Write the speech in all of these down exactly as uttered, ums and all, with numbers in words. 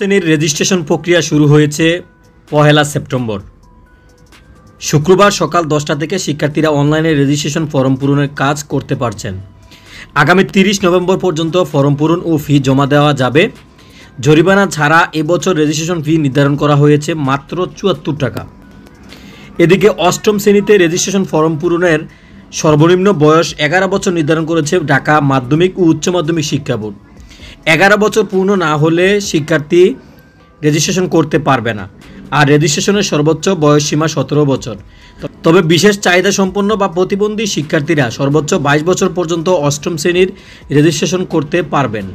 শ্রেণীর রেজিস্ট্রেশন প্রক্রিয়া শুরু হয়েছে পহেলা সেপ্টেম্বর। শুক্রবার সকাল দশটা থেকে শিক্ষার্থীরা অনলাইনে রেজিস্ট্রেশন ফর্ম পূরণের কাজ করতে পারছেন। আগামী তিরিশ নভেম্বর পর্যন্ত ফর্ম পূরণ ও ফি জমা দেওয়া যাবে। জরিমানা ছাড়া এবছর রেজিস্ট্রেশন ফি নির্ধারণ করা হয়েছে মাত্র চুয়াত্তর টাকা। এদিকে অষ্টম শ্রেণীতে রেজিস্ট্রেশন ফর্ম পূরণের সর্বনিম্ন বয়স এগারো বছর নির্ধারণ করেছে ঢাকা মাধ্যমিক ও উচ্চ মাধ্যমিক শিক্ষা বোর্ড। এগারো বছর পূর্ণ না হলে শিক্ষার্থী রেজিস্ট্রেশন করতে পারবে না, আর রেজিস্ট্রেশনের সর্বোচ্চ বয়সসীমা সতেরো বছর। তবে বিশেষ চাহিদা সম্পন্ন বা প্রতিবন্ধী শিক্ষার্থীরা সর্বোচ্চ বাইশ বছর পর্যন্ত অষ্টম শ্রেণীর রেজিস্ট্রেশন করতে পারবেন।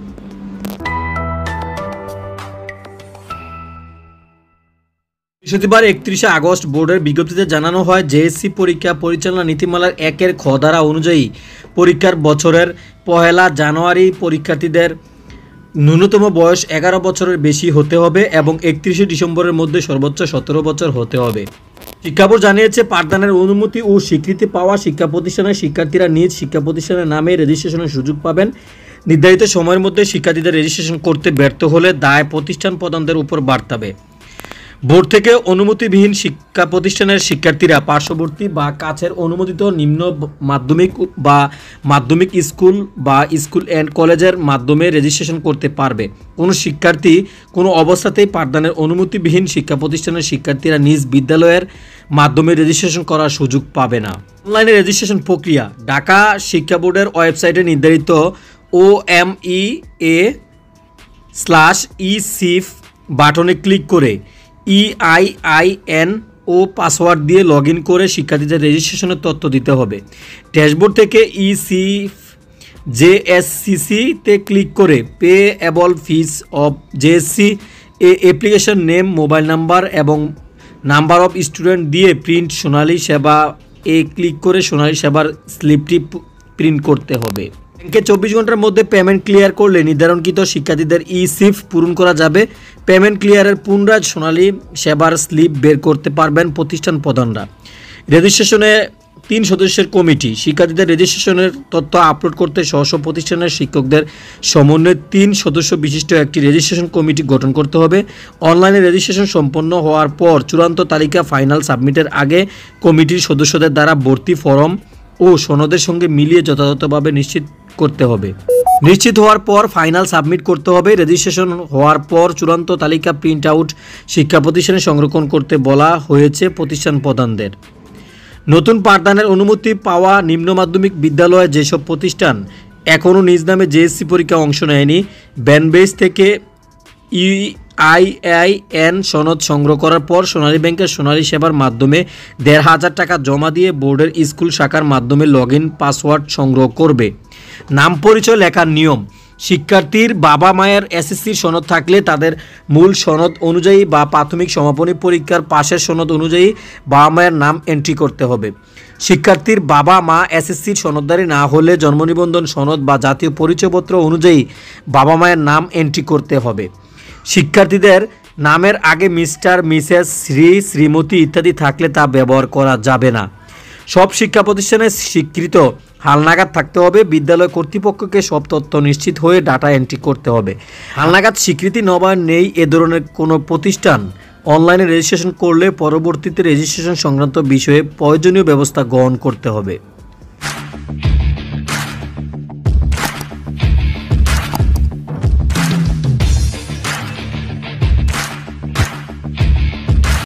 বৃহস্পতিবার একত্রিশে আগস্ট বোর্ডের বিজ্ঞপ্তিতে জানানো হয়, জেএসসি পরীক্ষা পরিচালনা নীতিমালার একের খ ধারা অনুযায়ী পরীক্ষার বছরের পহেলা জানুয়ারি পরীক্ষার্থীদের ন্যূনতম বয়স এগারো বছরের বেশি হতে হবে এবং একত্রিশে ডিসেম্বরের মধ্যে সর্বোচ্চ সতেরো বছর হতে হবে। শিক্ষা বোর্ড জানিয়েছে, পাঠদানের অনুমতি ও স্বীকৃতি পাওয়া শিক্ষা প্রতিষ্ঠানের শিক্ষার্থীরা নিজ শিক্ষা প্রতিষ্ঠানের নামে রেজিস্ট্রেশনের সুযোগ পাবেন। নির্ধারিত সময়ের মধ্যে শিক্ষার্থীদের রেজিস্ট্রেশন করতে ব্যর্থ হলে দায় প্রতিষ্ঠান প্রধানদের উপর বাড়াবে। বোর্ড থেকে অনুমতিবিহীন শিক্ষা প্রতিষ্ঠানের শিক্ষার্থীরা পার্শ্ববর্তী বা কাছের অনুমোদিত নিম্ন মাধ্যমিক বা মাধ্যমিক স্কুল বা স্কুল অ্যান্ড কলেজের মাধ্যমে রেজিস্ট্রেশন করতে পারবে। কোনো শিক্ষার্থী কোনো অবস্থাতেই পাঠদানের অনুমতিবিহীন শিক্ষা প্রতিষ্ঠানের শিক্ষার্থীরা নিজ বিদ্যালয়ের মাধ্যমে রেজিস্ট্রেশন করার সুযোগ পাবে না। অনলাইনে রেজিস্ট্রেশন প্রক্রিয়া ঢাকা শিক্ষা বোর্ডের ওয়েবসাইটে নির্ধারিত ও এম ই এ স্ল্যাশ ই সিফ বাটনে ক্লিক করে ই আই আই এন ও পাসওয়ার্ড দিয়ে লগ ইন করে শিক্ষার্থীদের রেজিস্ট্রেশনের তথ্য দিতে হবে। ড্যাশবোর্ড থেকে ই সিফ জেএসসিসিতে ক্লিক করে payable fees of JSC এ অ্যাপ্লিকেশন নেম, মোবাইল নাম্বার এবং নাম্বার অফ স্টুডেন্ট দিয়ে প্রিন্ট সোনালী সেবা এ ক্লিক করে সোনালী সেবার স্লিপটি প্রিন্ট করতে হবে। ব্যাংকে চব্বিশ ঘন্টার মধ্যে পেমেন্ট ক্লিয়ার করলে নির্ধারণকৃত শিক্ষার্থীদের ই সিফ পূরণ করা যাবে। পেমেন্ট ক্লিয়ারের পুনরায় সোনালী সেবার স্লিপ বের করতে পারবেন প্রতিষ্ঠান প্রধানরা। রেজিস্ট্রেশনে তিন সদস্যের কমিটি শিক্ষার্থীদের রেজিস্ট্রেশনের তথ্য আপলোড করতে স্ব স্ব প্রতিষ্ঠানের শিক্ষকদের সমন্বয়ে তিন সদস্য বিশিষ্ট একটি রেজিস্ট্রেশন কমিটি গঠন করতে হবে। অনলাইনে রেজিস্ট্রেশন সম্পন্ন হওয়ার পর চূড়ান্ত তালিকা ফাইনাল সাবমিটের আগে কমিটির সদস্যদের দ্বারা ভর্তি ফরম ও সনদের সঙ্গে মিলিয়ে যথাযথভাবে নিশ্চিত করতে হবে। নিশ্চিত হওয়ার পর ফাইনাল সাবমিট করতে হবে। রেজিস্ট্রেশন হওয়ার পর চূড়ান্ত তালিকা প্রিন্ট আউট শিক্ষা প্রতিষ্ঠানে সংরক্ষণ করতে বলা হয়েছে প্রতিষ্ঠান প্রধানদের। নতুন পাঠদানের অনুমতি পাওয়া নিম্ন মাধ্যমিক বিদ্যালয়ে যেসব প্রতিষ্ঠান এখনও নিজ নামে জেএসসি পরীক্ষা অংশ নেয়নি, ব্যানবেজ থেকে ই আই আই এন সনদ সংগ্রহ করার পর সোনালী ব্যাংকের সোনালী সেবার মাধ্যমে দেড় হাজার টাকা জমা দিয়ে বোর্ডের স্কুল শাখার মাধ্যমে লগ ইন পাসওয়ার্ড সংগ্রহ করবে। নাম পরিচয় লেখার নিয়ম, শিক্ষার্থীর বাবা মায়ের এসএসসির সনদ থাকলে তাদের মূল সনদ অনুযায়ী বা প্রাথমিক সমাপনী পরীক্ষার পাশের সনদ অনুযায়ী বাবা মায়ের নাম এন্ট্রি করতে হবে। শিক্ষার্থীর বাবা মা এসএসসির সনদদারি না হলে জন্ম নিবন্ধন সনদ বা জাতীয় পরিচয়পত্র অনুযায়ী বাবা মায়ের নাম এন্ট্রি করতে হবে। শিক্ষার্থীদের নামের আগে মিস্টার, মিসেস, শ্রী, শ্রীমতী ইত্যাদি থাকলে তা ব্যবহার করা যাবে না। সব শিক্ষা প্রতিষ্ঠানে স্বীকৃত হালনাগাদ থাকতে হবে। বিদ্যালয় কর্তৃপক্ষকে সব তথ্য নিশ্চিত হয়ে ডাটা এন্ট্রি করতে হবে। হালনাগাদ স্বীকৃতি নবায়ন নেই এ ধরনের কোনো প্রতিষ্ঠান অনলাইনে রেজিস্ট্রেশন করলে পরবর্তীতে রেজিস্ট্রেশন সংক্রান্ত বিষয়ে প্রয়োজনীয় ব্যবস্থা গ্রহণ করতে হবে।